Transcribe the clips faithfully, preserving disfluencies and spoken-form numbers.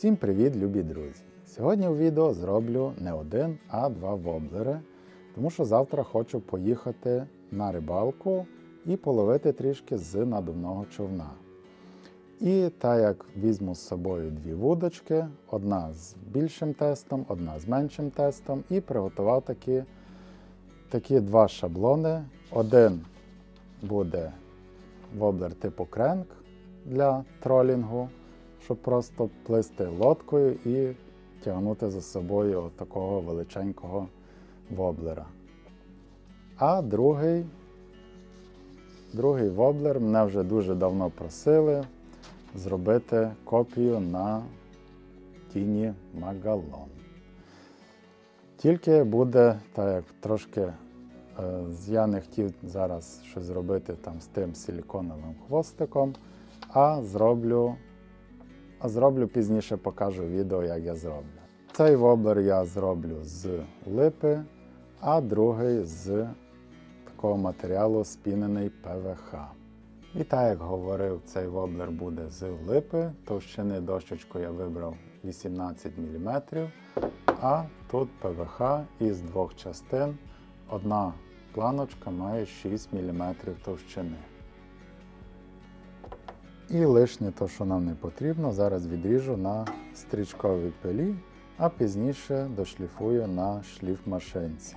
Усім привіт, любі друзі! Сьогодні у відео зроблю не один, а два воблери, тому що завтра хочу поїхати на рибалку і половити трішки з надувного човна. І так як візьму з собою дві вудочки, одна з більшим тестом, одна з меншим тестом, і приготував такі, такі два шаблони. Один буде воблер типу кренк для тролінгу, щоб просто плисти лодкою і тягнути за собою такого величенького воблера. А другий, другий воблер мене вже дуже давно просили зробити копію на тіні Магалон. Тільки буде, так як трошки, я не хотів зараз щось зробити там з тим силіконовим хвостиком, а зроблю А зроблю пізніше, покажу відео, як я зроблю. Цей воблер я зроблю з липи, а другий з такого матеріалу спінений пе ве ха. І так, як говорив, цей воблер буде з липи. Товщини дощечку я вибрав вісімнадцять міліметрів, а тут пе ве ха із двох частин. Одна планочка має шість міліметрів товщини. І лишнє, то, що нам не потрібно, зараз відріжу на стрічковій пилі, а пізніше дошліфую на шліфмашинці.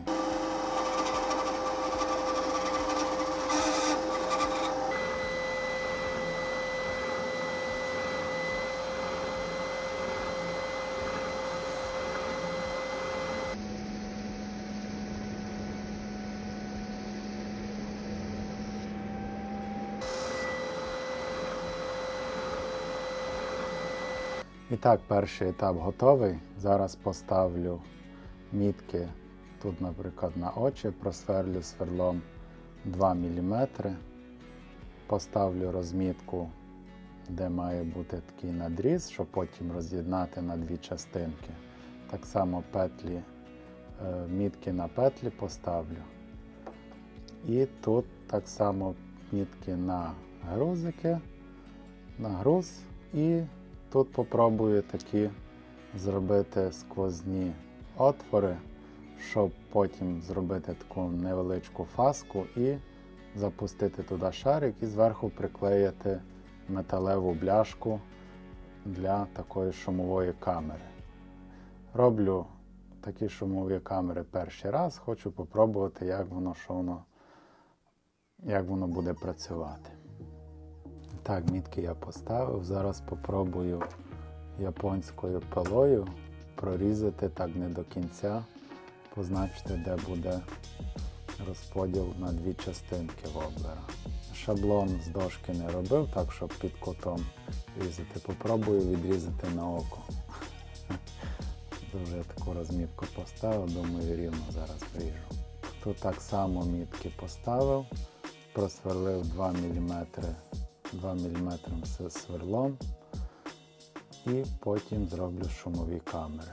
І так, перший етап готовий. Зараз поставлю мітки, тут, наприклад, на очі, просверлю сверлом два міліметри. Поставлю розмітку, де має бути такий надріз, щоб потім роз'єднати на дві частинки. Так само петлі, мітки на петлі поставлю. І тут так само мітки на грузики, на груз, і тут попробую такі зробити сквозні отвори, щоб потім зробити таку невеличку фаску і запустити туди шарик і зверху приклеїти металеву бляшку для такої шумової камери. Роблю такі шумові камери перший раз, хочу попробувати, як воно, що воно, як воно буде працювати. Так, мітки я поставив, зараз спробую японською пилою прорізати так не до кінця, позначити, де буде розподіл на дві частинки воблера. Шаблон з дошки не робив, так щоб під кутом різати. Попробую відрізати на око. Вже таку розмітку поставив, думаю, рівно зараз вріжу. Тут так само мітки поставив, просверлив два міліметри два міліметри з сверлом і потім зроблю шумові камери.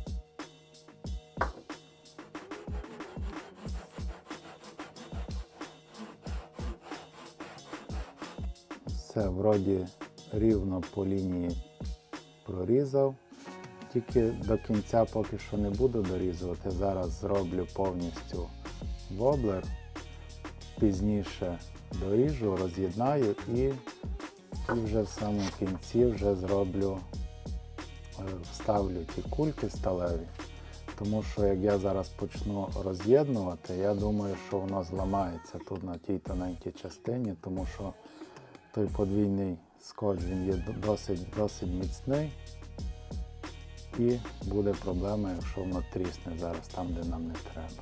Все, вроді рівно по лінії прорізав, тільки до кінця поки що не буду дорізувати, зараз зроблю повністю воблер, пізніше доріжу, роз'єднаю і, і вже в самому кінці вже зроблю, вставлю ті кульки сталеві, тому що як я зараз почну роз'єднувати, я думаю, що воно зламається тут на тій тоненькій частині, тому що той подвійний скотч, він є досить, досить міцний і буде проблема, якщо воно трісне зараз там, де нам не треба.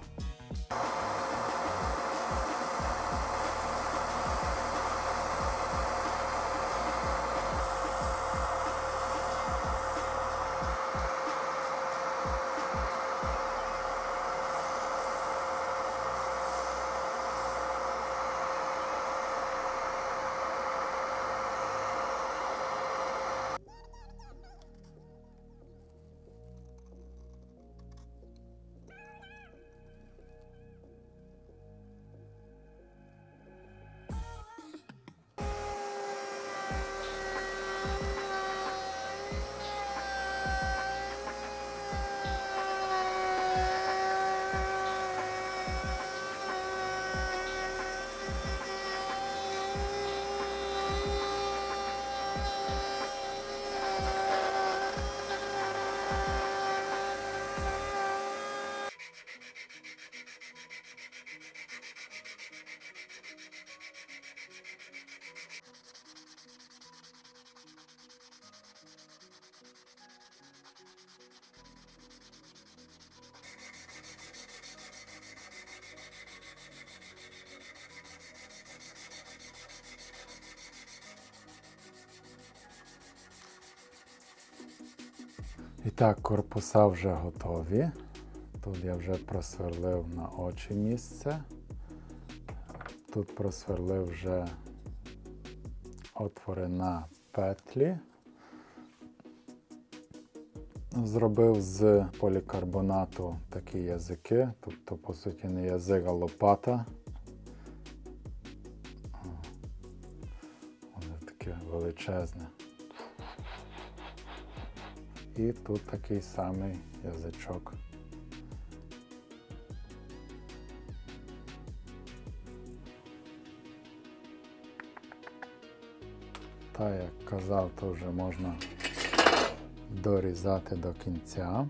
І так, корпуса вже готові. Тут я вже просверлив на очі місце. Тут просверлив вже отвори на петлі. Зробив з полікарбонату такі язики, тобто, по суті, не язик, а лопата. Воно таке величезне. І тут такий самий язичок. Та, як казав, то вже можна дорізати до кінця.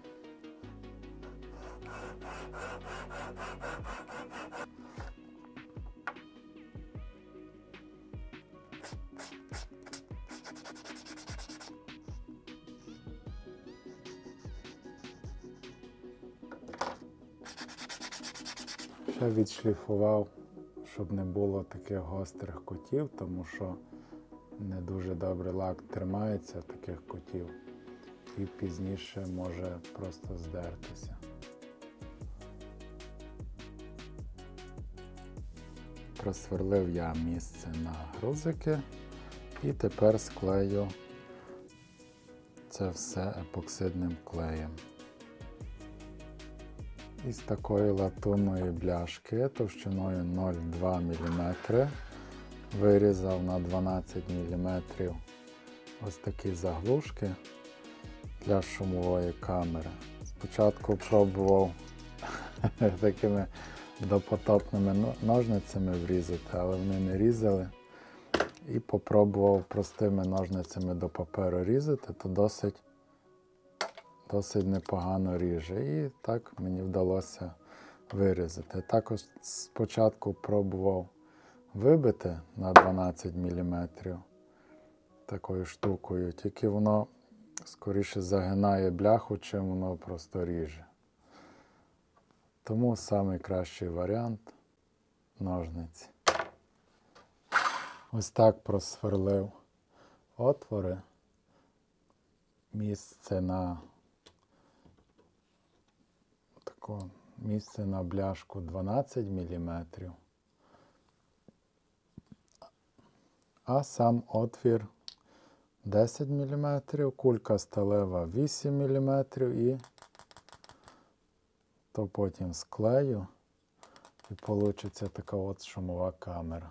Ще відшліфував, щоб не було таких гострих кутів, тому що не дуже добре лак тримається таких кутів і пізніше може просто здертися. Просверлив я місце на грузики і тепер склею це все епоксидним клеєм. Із такої латунної бляшки товщиною нуль цілих два міліметри вирізав на дванадцять міліметрів ось такі заглушки для шумової камери. Спочатку пробував такими допотопними ножницями врізати, але вони не різали. І попробував простими ножницями до паперу різати, то досить, досить непогано ріже. І так мені вдалося вирізати. Також спочатку пробував вибити на дванадцять міліметрів такою штукою, тільки воно скоріше загинає бляху, чим воно просто ріже. Тому найкращий варіант – ножниці. Ось так просверлив отвори. Місце на тако, місце на бляшку дванадцять міліметрів. А сам отвір десять міліметрів, кулька сталева вісім міліметрів і то потім склею і вийде така от шумова камера.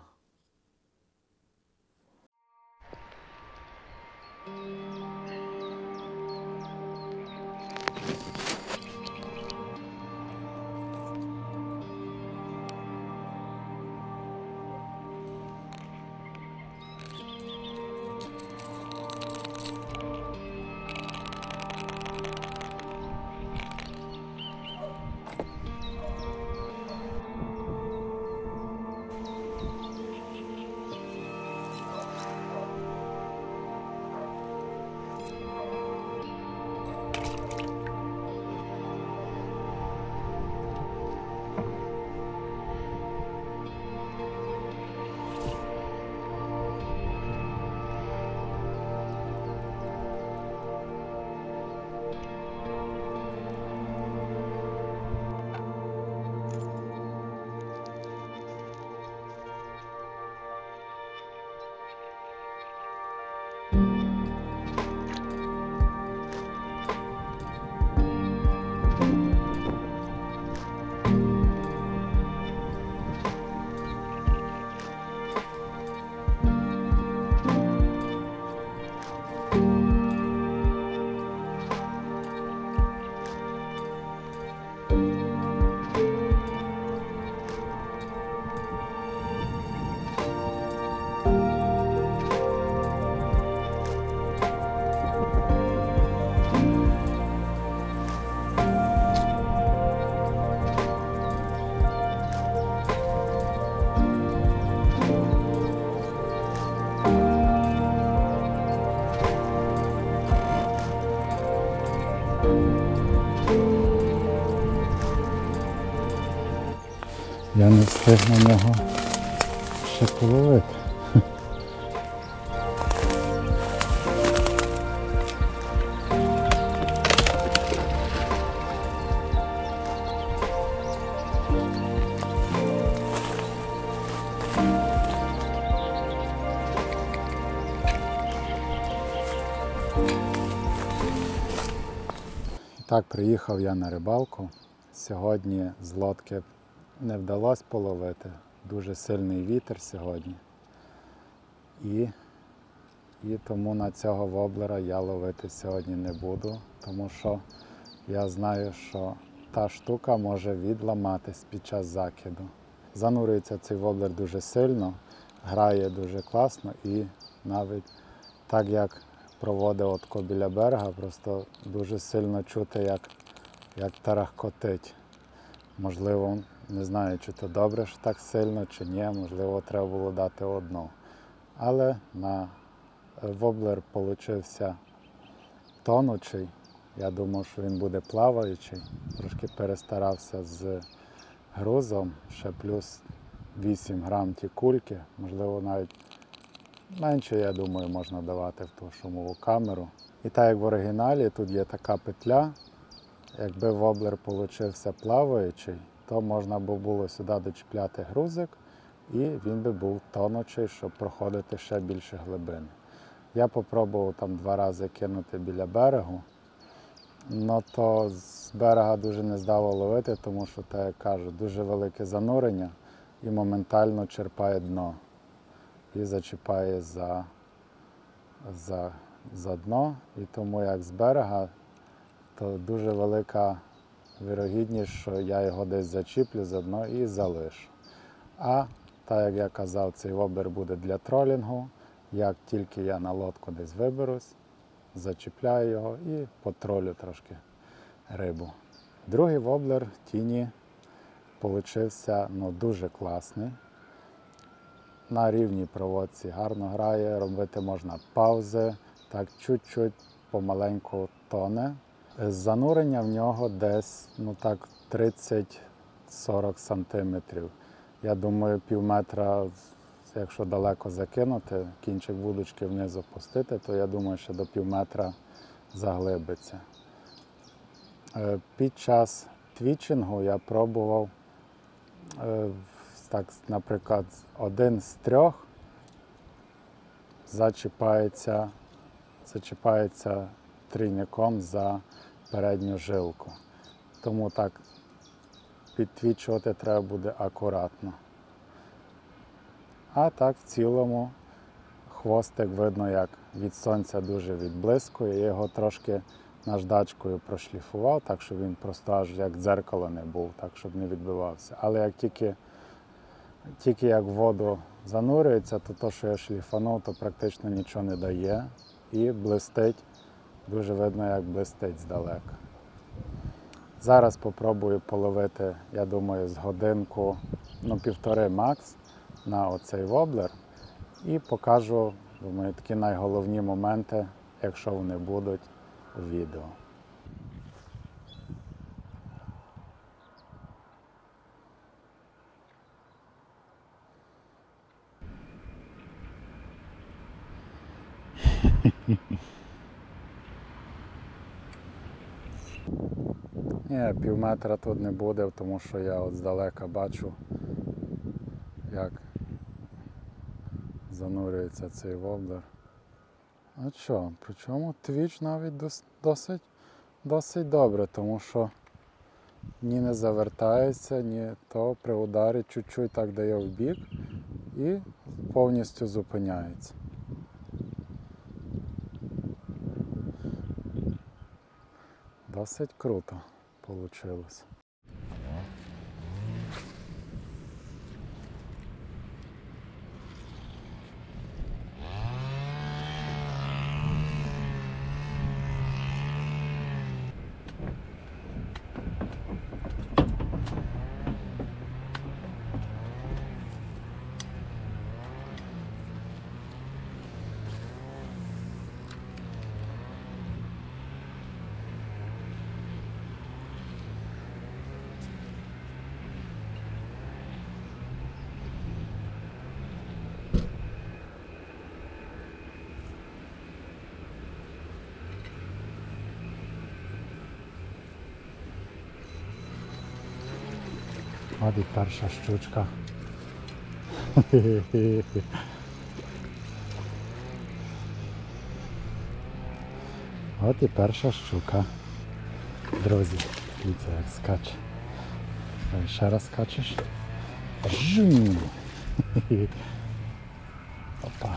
Я не встиг на нього ще половити. Так, приїхав я на рибалку. Сьогодні з лодки не вдалося половити. Дуже сильний вітер сьогодні. І, і тому на цього воблера я ловити сьогодні не буду, тому що я знаю, що та штука може відламатись під час закиду. Занурюється цей воблер дуже сильно, грає дуже класно і навіть так як проводив отко біля берега, просто дуже сильно чути, як, як тарахкотить. Можливо, не знаю, чи то добре, що так сильно, чи ні, можливо, треба було дати одну. Але на воблер получився тонучий. Я думав, що він буде плаваючий. Трошки перестарався з грузом, ще плюс вісім грам ті кульки, можливо, навіть менше, я думаю, можна давати в ту шумову камеру. І так як в оригіналі, тут є така петля, якби воблер получився плаваючий, то можна було сюди дочіпляти грузик, і він би був тонучий, щоб проходити ще більше глибини. Я спробував там два рази кинути біля берегу, але то з берега дуже не здало ловити, тому що, так як кажу, дуже велике занурення і моментально черпає дно. І зачіпає за, за, за дно. І тому як з берега, то дуже велика вірогідність, що я його десь зачіплю за дно і залишу. А так як я казав, цей воблер буде для тролінгу. Як тільки я на лодку десь виберусь, зачіпляю його і потролю трошки рибу. Другий воблер тіні получився ну, дуже класний. На рівній проводці гарно грає, робити можна паузи, так чуть-чуть помаленьку тоне. Занурення в нього десь ну так тридцять-сорок сантиметрів. Я думаю, пів метра, якщо далеко закинути, кінчик вудочки вниз опустити, то я думаю, що до пів метра заглибиться. Під час твічингу я пробував, так, наприклад, один з трьох зачіпається, зачіпається трійником за передню жилку. Тому так підтвічувати треба буде акуратно. А так в цілому хвостик видно, як від сонця дуже відблискує. Я його трошки наждачкою прошліфував, так щоб він просто аж як дзеркало не був, так щоб не відбивався. Але як тільки Тільки як в воду занурюється, то те, що я шліфанув, то практично нічого не дає. І блистить, дуже видно, як блистить здалека. Зараз спробую половити, я думаю, з годинку, ну півтори макс на оцей воблер. І покажу, думаю, такі найголовні моменти, якщо вони будуть у відео. Ні, пів метра тут не буде, тому що я от здалека бачу, як занурюється цей воблер. А що, причому твіч навіть досить, досить добре, тому що ні не завертається, ні то при ударі чуть-чуть так дає в бік і повністю зупиняється. Досить круто вийшло. От і перша щучка. От і перша щука. Друзі, дивіться як скаче. Ой, ще раз скачеш. Жум! Опа.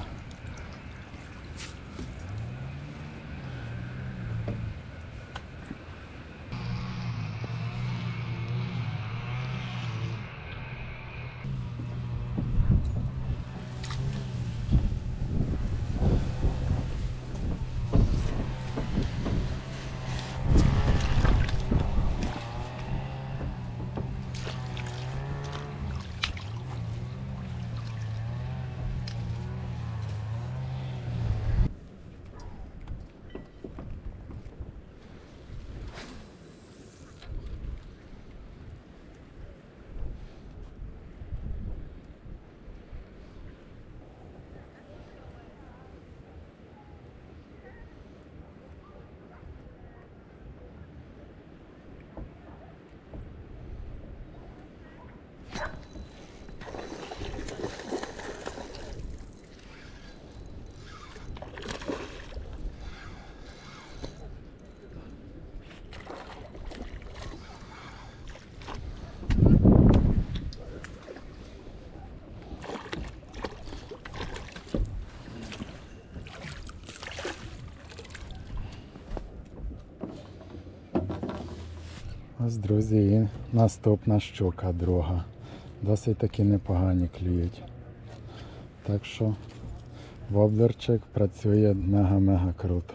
Ось, друзі, і наступна щука, друга. Досить таки непогані клюють. Так що воблерчик працює мега-мега круто.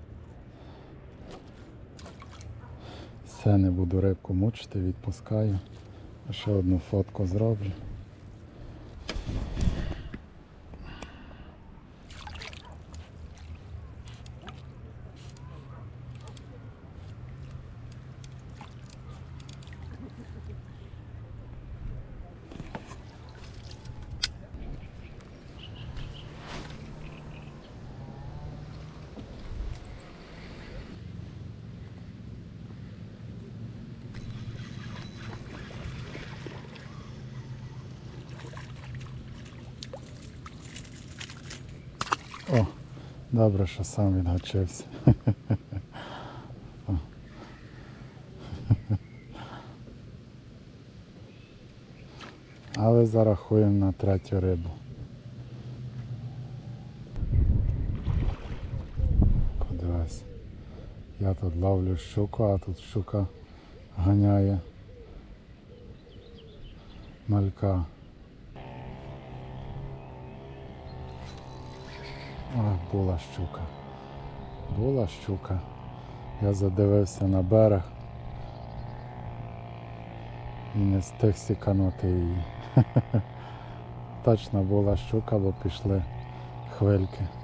Все, не буду рибку мучити, відпускаю. Ще одну фотку зроблю. О, добре, що сам відгачився. Але зарахуємо на третю рибу. Подивись, я тут ловлю щуку, а тут щука ганяє малька. Ах, була щука. Була щука. Я задивився на берег і не встиг сіканути її. Точно була щука, бо пішли хвильки.